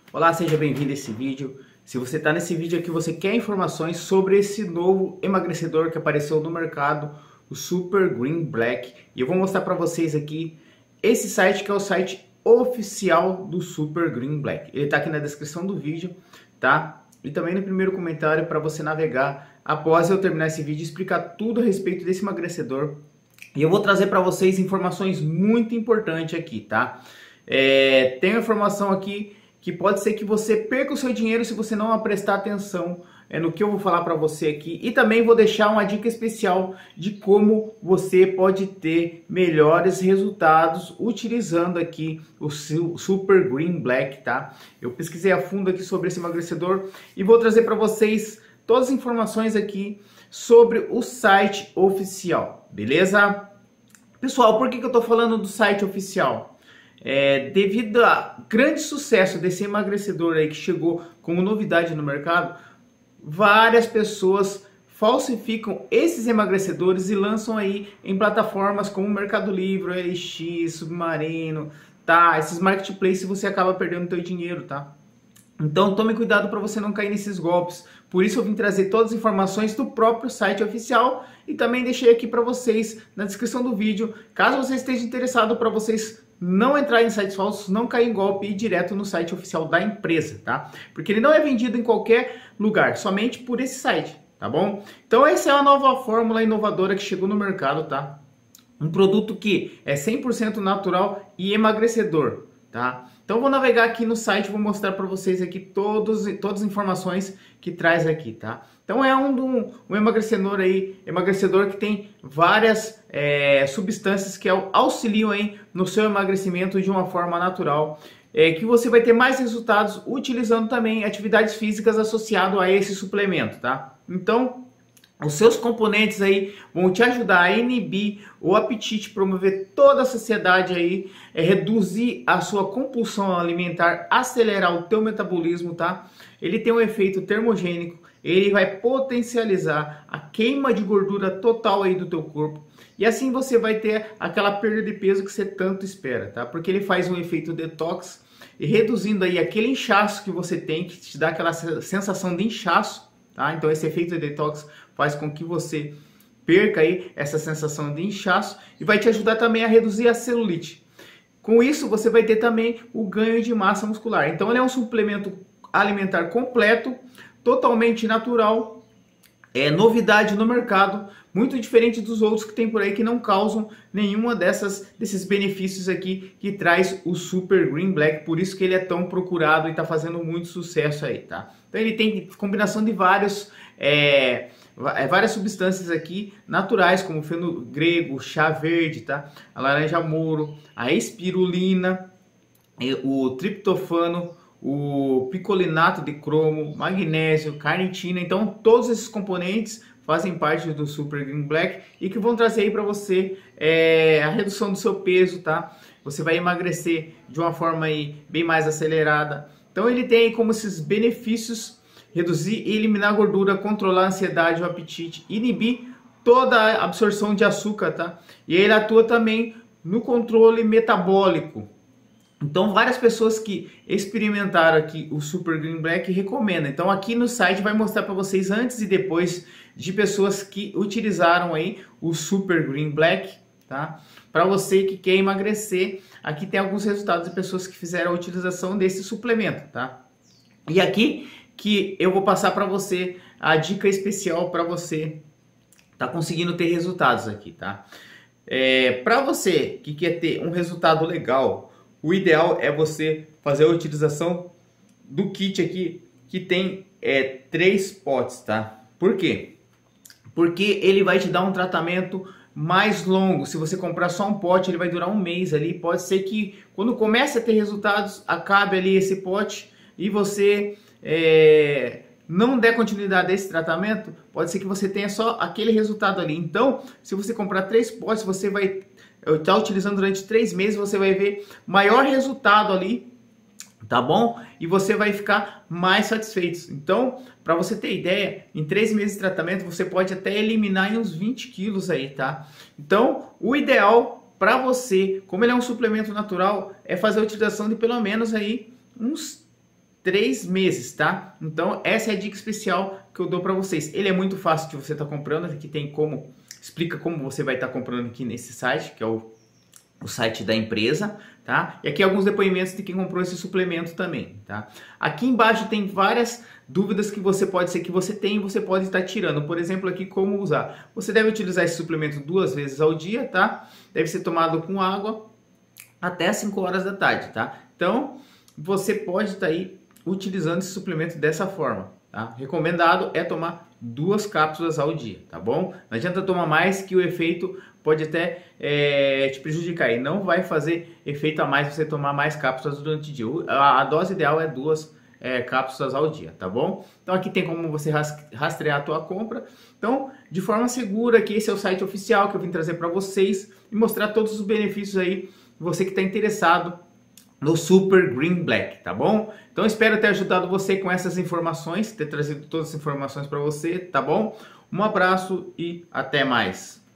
Olá, seja bem-vindo a esse vídeo. Se você está nesse vídeo aqui, você quer informações sobre esse novo emagrecedor que apareceu no mercado, o Super Green Black. E eu vou mostrar para vocês aqui esse site que é o site oficial do Super Green Black. Ele está aqui na descrição do vídeo, tá? E também no primeiro comentário para você navegar após eu terminar esse vídeo e explicar tudo a respeito desse emagrecedor. E eu vou trazer para vocês informações muito importantes aqui, tá? Tem uma informação aqui que pode ser que você perca o seu dinheiro se você não prestar atenção no que eu vou falar para você aqui. E também vou deixar uma dica especial de como você pode ter melhores resultados utilizando aqui o Super Green Black, tá? Eu pesquisei a fundo aqui sobre esse emagrecedor e vou trazer para vocês todas as informações aqui sobre o site oficial, beleza? Pessoal, por que eu estou falando do site oficial? Devido ao grande sucesso desse emagrecedor aí que chegou como novidade no mercado, várias pessoas falsificam esses emagrecedores e lançam aí em plataformas como Mercado Livre, OLX, Submarino, tá? Esses marketplaces você acaba perdendo seu dinheiro, tá? Então tome cuidado para você não cair nesses golpes. Por isso eu vim trazer todas as informações do próprio site oficial e também deixei aqui para vocês na descrição do vídeo, caso você esteja interessado, para vocês não entrar em sites falsos, não cair em golpe e ir direto no site oficial da empresa, tá? Porque ele não é vendido em qualquer lugar, somente por esse site, tá bom? Então essa é a nova fórmula inovadora que chegou no mercado, tá? Um produto que é 100% natural e emagrecedor, tá? Então vou navegar aqui no site, vou mostrar para vocês aqui todas as informações que traz aqui, tá? Então é um emagrecedor que tem várias substâncias que auxiliam aí no seu emagrecimento de uma forma natural, que você vai ter mais resultados utilizando também atividades físicas associadas a esse suplemento, tá? Então os seus componentes aí vão te ajudar a inibir o apetite, promover toda a saciedade aí, reduzir a sua compulsão alimentar, acelerar o teu metabolismo, tá? Ele tem um efeito termogênico, ele vai potencializar a queima de gordura total aí do teu corpo. E assim você vai ter aquela perda de peso que você tanto espera, tá? Porque ele faz um efeito detox e reduzindo aí aquele inchaço que você tem, que te dá aquela sensação de inchaço, tá? Então esse efeito detox faz com que você perca aí essa sensação de inchaço e vai te ajudar também a reduzir a celulite. Com isso você vai ter também o ganho de massa muscular. Então ele é um suplemento alimentar completo, totalmente natural, é novidade no mercado, muito diferente dos outros que tem por aí que não causam nenhuma desses benefícios aqui que traz o Super Green Black. Por isso que ele é tão procurado e está fazendo muito sucesso aí, tá? Então ele tem combinação de várias substâncias aqui naturais, como o feno grego, chá verde, tá? A laranja moro, a espirulina, o triptofano, o picolinato de cromo, magnésio, carnitina. Então todos esses componentes fazem parte do Super Green Black e que vão trazer aí para você a redução do seu peso, tá? Você vai emagrecer de uma forma aí bem mais acelerada. Então ele tem aí como esses benefícios: reduzir e eliminar a gordura, controlar a ansiedade, o apetite, inibir toda a absorção de açúcar, tá? E ele atua também no controle metabólico. Então várias pessoas que experimentaram aqui o Super Green Black recomendam. Então aqui no site vai mostrar para vocês antes e depois de pessoas que utilizaram aí o Super Green Black, tá? Para você que quer emagrecer, aqui tem alguns resultados de pessoas que fizeram a utilização desse suplemento, tá? E aqui que eu vou passar para você a dica especial para você tá conseguindo ter resultados aqui, tá? Para você que quer ter um resultado legal, o ideal é você fazer a utilização do kit aqui, que tem 3 potes, tá? Por quê? Porque ele vai te dar um tratamento mais longo. Se você comprar só um pote, ele vai durar um mês ali. Pode ser que quando comece a ter resultados, acabe ali esse pote e você não der continuidade a esse tratamento, pode ser que você tenha só aquele resultado ali. Então, se você comprar 3 potes, você vai estar utilizando durante 3 meses, você vai ver maior resultado ali, tá bom? E você vai ficar mais satisfeito. Então, para você ter ideia, em 3 meses de tratamento, você pode até eliminar uns 20 quilos aí, tá? Então, o ideal para você, como ele é um suplemento natural, é fazer a utilização de pelo menos aí uns 3 meses, tá? Então essa é a dica especial que eu dou para vocês. Ele é muito fácil de você estar comprando, aqui tem como, explica como você vai estar comprando aqui nesse site, que é o site da empresa, tá? E aqui alguns depoimentos de quem comprou esse suplemento também, tá? Aqui embaixo tem várias dúvidas que você pode ser que você tem e você pode estar tirando. Por exemplo, aqui como usar. Você deve utilizar esse suplemento 2 vezes ao dia, tá? Deve ser tomado com água até 5 horas da tarde, tá? Então, você pode estar aí utilizando esse suplemento dessa forma, tá? Recomendado é tomar 2 cápsulas ao dia, tá bom? Não adianta tomar mais, que o efeito pode até te prejudicar e não vai fazer efeito a mais você tomar mais cápsulas durante o dia. A dose ideal é 2 cápsulas ao dia, tá bom? Então aqui tem como você rastrear a tua compra. Então, de forma segura, que esse é o site oficial que eu vim trazer para vocês e mostrar todos os benefícios aí, você que está interessado no Super Green Black, tá bom? Então espero ter ajudado você com essas informações, ter trazido todas as informações para você, tá bom? Um abraço e até mais!